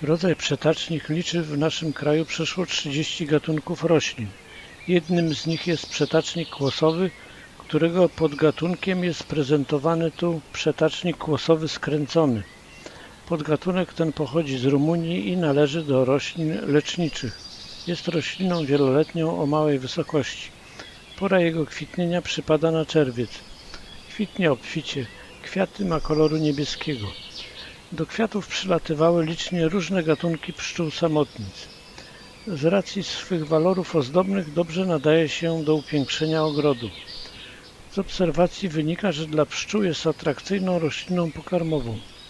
Rodzaj przetacznik liczy w naszym kraju przeszło 30 gatunków roślin. Jednym z nich jest przetacznik kłosowy, którego podgatunkiem jest prezentowany tu przetacznik kłosowy skręcony. Podgatunek ten pochodzi z Rumunii i należy do roślin leczniczych. Jest rośliną wieloletnią o małej wysokości. Pora jego kwitnienia przypada na czerwiec. Kwitnie obficie, kwiaty ma koloru niebieskiego. Do kwiatów przylatywały licznie różne gatunki pszczół samotnic. Z racji swych walorów ozdobnych dobrze nadaje się do upiększenia ogrodu. Z obserwacji wynika, że dla pszczół jest atrakcyjną rośliną pokarmową.